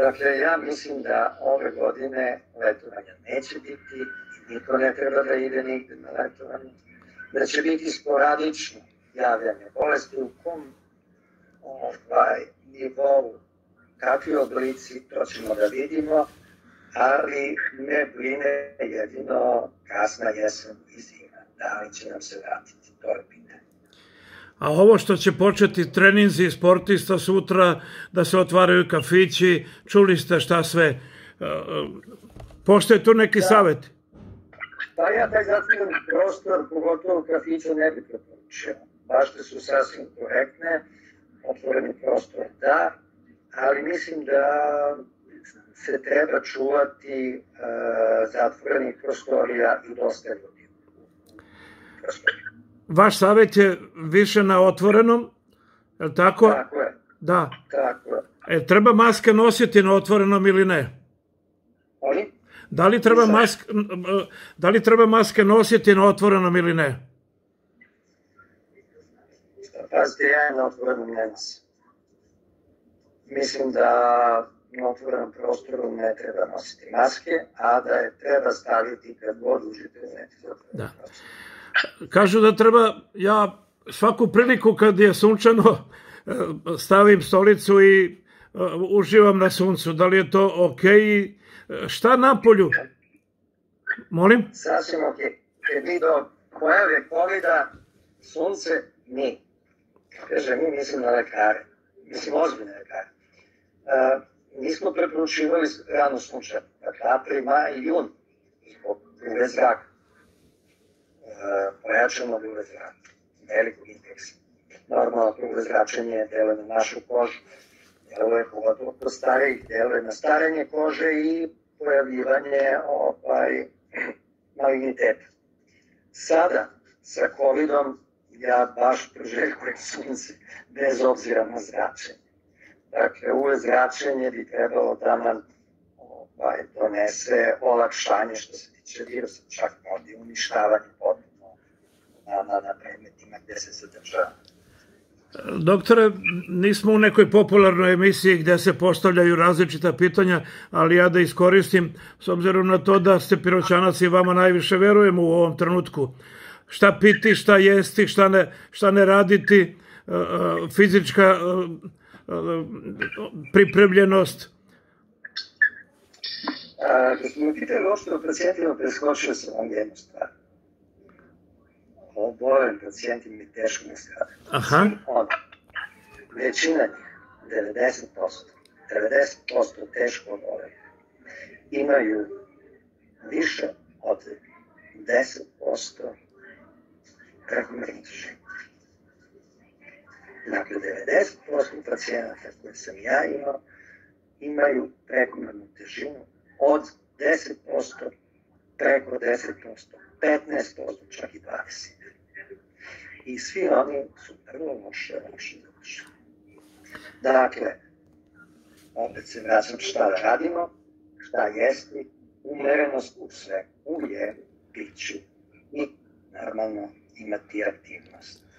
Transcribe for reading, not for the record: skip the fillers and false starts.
Dakle, ja mislim da ove godine letovanja neće biti i niko ne treba da ide nigde na letovanje, da će biti sporadično javljanje bolesti u kom nivou, kakvi oblici, to ćemo da vidimo, ali me brine jedino kasna jesen i zima. Da li će nam se vratiti, to je pitanje. A ovo što će početi treninzi sportista sutra, da se otvaraju kafići, čuli ste šta sve, postoje tu neki savjet? Pa ja taj zatvoreni prostor, pogotovo kafića, ne bi preporučio. Bašte su sasvim korektne, otvoreni prostor da, ali mislim da se treba čuvati zatvorenih prostorija i dosta ljudi. Vaš savjet je više na otvorenom, je li tako? Tako je. Da. Tako je. Treba maske nositi na otvorenom ili ne? Oni? Da li treba maske nositi na otvorenom ili ne? Pazite, ja na otvorenom ne nosim. Mislim da na otvorenom prostoru ne treba nositi maske, a da je treba staviti kad god uđete u neki otvoren prostor. Kažu da treba, ja svaku priliku kad je sunčano stavim stolicu i uživam na suncu. Da li je to okej? Šta napolju? Molim? Sasvim okej. Kad mi do pojave COVID-a, sunce, mi. Kaže, mi mislim na lekare. Mislim ozbiljne lekare. Nismo preporučivali rano sunčanje. Dakle, april, maj i jun. Zbog UV zraka. Pojačanog UV zraka. Velikog indeksa. Normalno, UV zračenje deluje na našu kožu. Deluje pogotovo kod starijih. Deluje na starenje kože i pojavljivanje maligniteta. Sada, sa COVID-om, ja baš priželjkujem sunce, bez obzira na zračenje. Dakle, UV zračenje bi trebalo da nam donese olakšanje što se tiče virusa, čak možda i uništavanje potpuno na predmetima gde se zadržava. Doktore, nismo u nekoj popularnoj emisiji gde se postavljaju različita pitanja, ali ja da iskoristim, s obzirom na to da ste Piroćanac i vama najviše verujemo u ovom trenutku. Šta piti, šta jesti, šta ne raditi, fizička pripremljenost? Kad smo pitali uopšte o pacijentima, preskočio sam vam jednu stvar. Obolen pacijenti mi teško ne strade. Aha. Većina njih, 90% teško oboleli, imaju više od 10% prekomernu težinu. Dakle, 90% pacijenata koje sam ja imao imaju prekomernu težinu od 10%, preko 10%, 15%, čak i 20%. I svi oni su vrlo loše završeni. Dakle, opet se vraćam šta da radimo, šta jesti, umerenost u sve, u jedu, piću i normalno imati aktivnost.